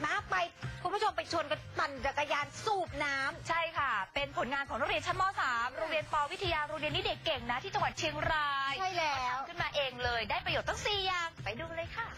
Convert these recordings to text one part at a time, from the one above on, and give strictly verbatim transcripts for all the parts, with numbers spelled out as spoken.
มาไปคุณผู้ชมไปชวนกันปั่นจักรยานสูบน้ำใช่ค่ะเป็นผลงานของนักเรียนชั้นม .สาม โรงเรียนปวิทยาโรงเรียนนี้เด็กเก่งนะที่จังหวัดเชียงรายใช่แล้วขึ้นมาเองเลยได้ประโยชน์ตั้งสี่อย่างไปดูเลยค่ะ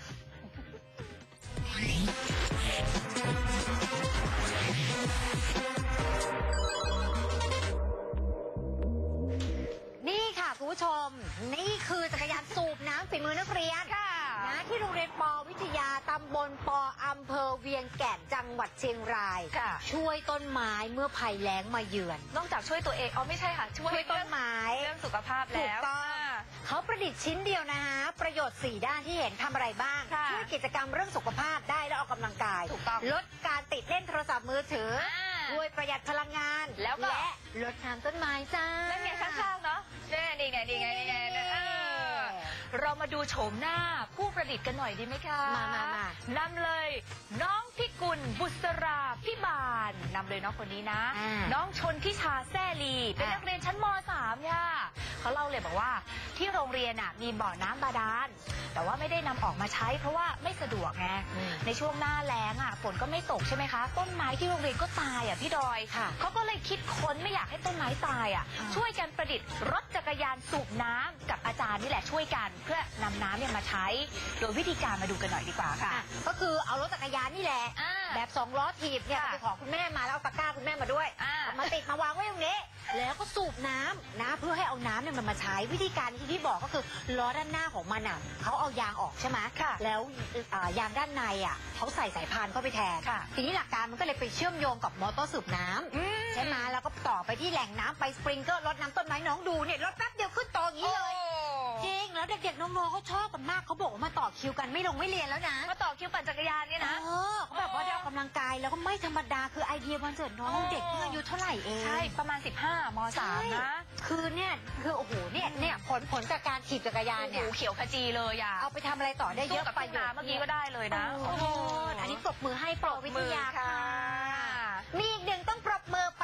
นี่ค่ะคุณผู้ชมนี่คือจักรยานสูบน้ำฝีมือนักเรียนค่ะนะที่โรงเรียนปวิทยาตำบลปอำเภอเวียงแก่นจังหวัดเชียงรายค่ะช่วยต้นไม้เมื่อภัยแล้งมาเยือนนอกจากช่วยตัวเองอ๋อไม่ใช่ค่ะช่วยต้นไม้เรื่องสุขภาพแล้วถูกต้องเขาประดิษฐ์ชิ้นเดียวนะฮะประโยชน์สี่ด้านที่เห็นทำอะไรบ้างช่วยกิจกรรมเรื่องสุขภาพได้และออกกำลังกายลดการติดเล่นโทรศัพท์มือถือช่วยประหยัดพลังงานแล้วและลดน้ำต้นไม้จ้านั่นไงข้างๆเนาะนี่ไงนี่ไงนี่ไงนี่ไงเรามาดูโฉมหน้าผู้ประดิษฐ์กันหน่อยดีไหมคะมามามานำเลยน้องพิกุลบุษราพิบาลนำเลยน้องคนนี้นะน้องชนทิชาแซ่ลีเป็นนักเรียนชั้นม .สาม ค่ะเขาเล่าเลยบอกว่าที่โรงเรียนอ่ะมีบ่อน้ำบาดาลแต่ว่าไม่ได้นำออกมาใช้เพราะว่าไม่สะดวกไงในช่วงหน้าแล้งอ่ะฝนก็ไม่ตกใช่ไหมคะต้นไม้ที่โรงเรียนก็ตายอ่ะพี่ดอยเขาก็เลยคิดค้นไม่อยากให้ต้นไม้ตายอ่ะช่วยกันประดิษฐ์รถจักรยานสูบน้ำกับอาจารย์นี่แหละช่วยกันเพื่อนำน้ำเนี่ยมาใช้โดยวิธีการมาดูกันหน่อยดีกว่าค่ะก็คือเอารถจักรยานนี่แหละแบบสองล้อถีบเนี่ยไปขอคุณแม่มาแล้วเอาตะกร้าคุณแม่มาด้วยมาติดมาวางไว้ตรงนี้แล้วก็สูบน้ำนะเพื่อให้เอาน้ำเนี่ยมันมาใช้วิธีการที่ที่บอกก็คือล้อด้านหน้าของมันอ่ะเขาเอายางออกใช่ไหมแล้วยางด้านในอ่ะเขาใส่สายพานเข้าไปแทนทีนี้หลักการมันก็เลยไปเชื่อมโยงกับมอเตอร์สูบน้ำใช่ไหมแล้วก็ต่อไปที่แหล่งน้ำไปสปริงเกอร์รดน้ำต้นไม้น้องดูเนี่ยรดแป๊บเดียวขึ้นโตอย่างนี้เลยจริงแล้วเด็กๆน้องๆเขาชอบกันมากเขาบอกว่ามาต่อคิวกันไม่ลงไม่เรียนแล้วนะมาต่อคิวปั่นจักรยานเนี่ยนะเออเขาแบบว่าได้ออกกำลังกายแล้วก็ไม่ธรรมดาคือไอเดียวันเกิดน้องเด็กเพิ่งอายุเท่าไหร่เองใช่ประมาณสิบห้ามสามนะคือเนี่ยคือโอ้โหเนี่ยเนี่ยผลผลจากการถีบจักรยานเนี่ยเขียวขจีเลยอ่ะเอาไปทำอะไรต่อได้เยอะไปอยู่เมื่อกี้ก็ได้เลยนะโอ้โหอันนี้ปรบมือให้ปอวิทยาค่ะมีอีกหนึ่งต้องปรบมือ